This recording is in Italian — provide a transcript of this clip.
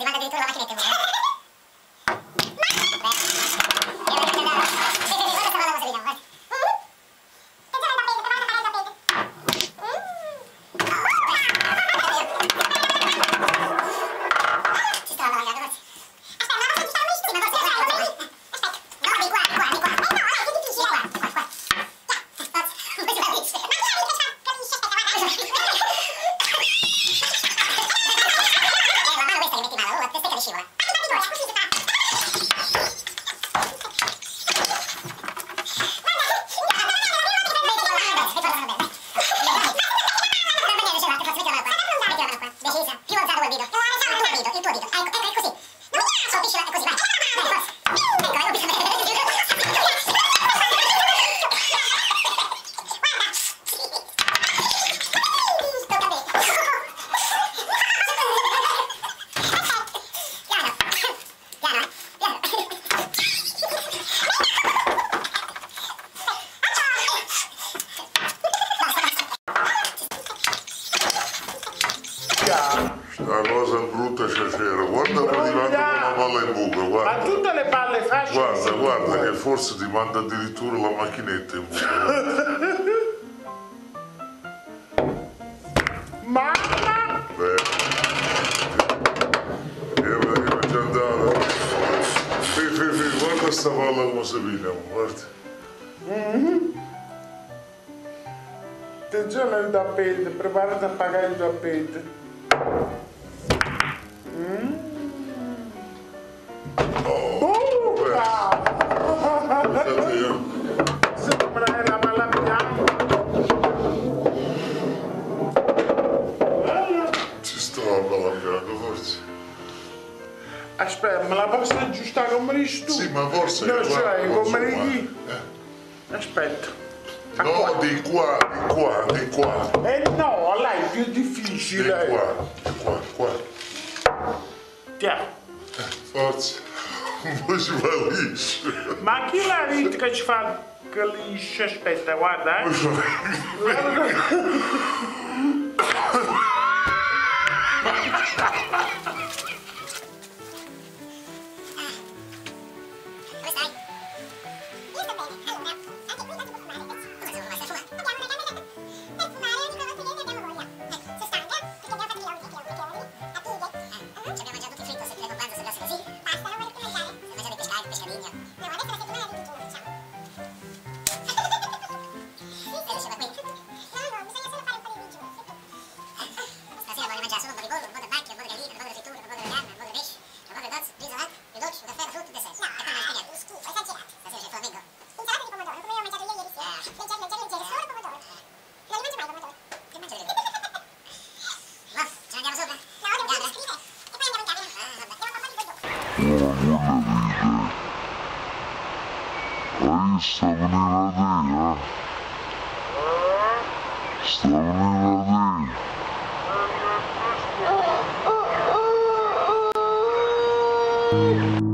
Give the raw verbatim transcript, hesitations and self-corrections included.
ti manda addirittura la macchinetta. La cosa brutta c'era, guarda come ti manda una palla in buca, guarda. Ma tutte le palle facili. Guarda, guarda che forse ti manda addirittura la macchinetta in buca. Mamma! Beh, io vedo che è già andata. Fì, fì, fì, guarda sta palla come si piglia, guarda. Mm-hmm. Attenzione al tappeto, preparati a pagare il tappeto. Mm. Oh, Guardate io. Sembra la mala bianca. ci sta la palla bianca, forse. Aspetta, me la posso aggiustare come dici tu? Sì, ma forse... No, cioè, come dici? dici? Aspetta. A No, qua. di qua, di qua, di qua. Eh no, là è più Di difficile. qua, di qua, qua. Tieni. Forza, poi ci fa liscio. Ma chi l'ha detto che ci fa che liscio? Aspetta, guarda, eh. Aí sta venendo a te, eh? Sta venendo a te.